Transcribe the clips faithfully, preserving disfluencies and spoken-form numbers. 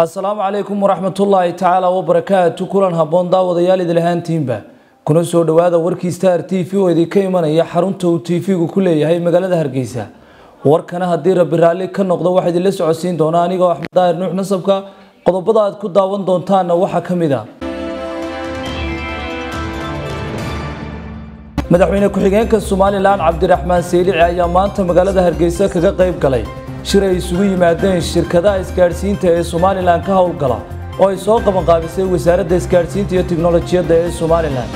Assalamu alaikum warahmatullahi ta'ala wabarakatuh kulan haboon daawadayaal idil ahaantiinba kuna soo dhawaada warkii Star T V oo idinka imanaya xarunta uu T V-gu ku leeyahay magaalada Hargeysa warkana hadii Rabbi raali ka noqdo waxa idin la socodsiin doona aniga Axmed Daahir Nuux Nasabka qodobada aad ku daawan doontaan waxa kamid ah madaxweyne ku-xigeenka Soomaaliland Cabdiraxmaan Saylici ayaa maanta magaalada Hargeysa kaga qayb galay shir ay isugu yimaadeen shirkadaha isgaarsiinta ee Soomaaliland ka howlgala oo ay soo qaban qaabisay wasaaradda isgaarsiinta iyo tiknoolajiyadda ee Soomaaliland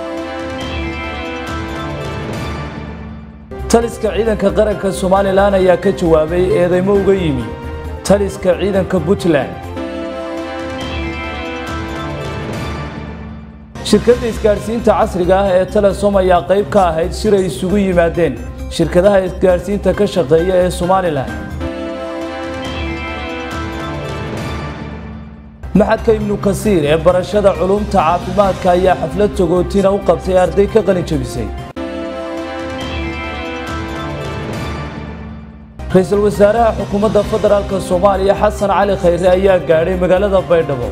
taliska ciidanka qaranka Soomaaliland ayaa ka jawaabay eedeymo uga yimi taliska ciidanka Puntland shirkadda isgaarsiinta casriga ah ee Telesom ayaa qayb ka ahayd shir ay isugu yimaadeen shirkadaha isgaarsiinta ka shaqeeya ee Soomaaliland maxadka ibnu kasiir ee barashada culumta caafimaadka ayaa xaflad tagootina u qabtay arday ka qalin jabisay ra'iisul wasaaraha xukuumadda federaalka Soomaaliya Xasan Cali Khayre ayaa gaaray magaalada Baydhabo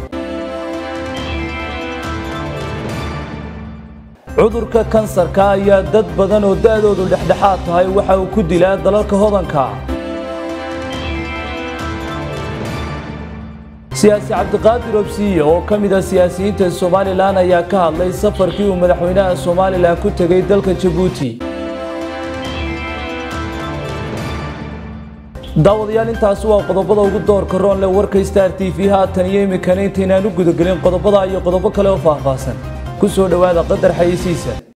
cudurka kansarka ayaa dad badan oo da'doodu dhexdhexaad tahay waxa uu ku dilaa dalalka hodanka siyaasi Cabdiqaadir Obsiye oo kamid ah siyaasiyiinta Soomaaliland ayaa ka hadlay safarkii uu madaxweynaha Soomaaliland ku tagay dalka Djibouti daawadayaal intaas waa qodobada ugu doorka roon leh warka Star T V haatan iyo imikaana intaynaan u gudagelin qodobada iyo qodobo kale oo faahfaahsan ku soo dhawaada qadar xayeysiisa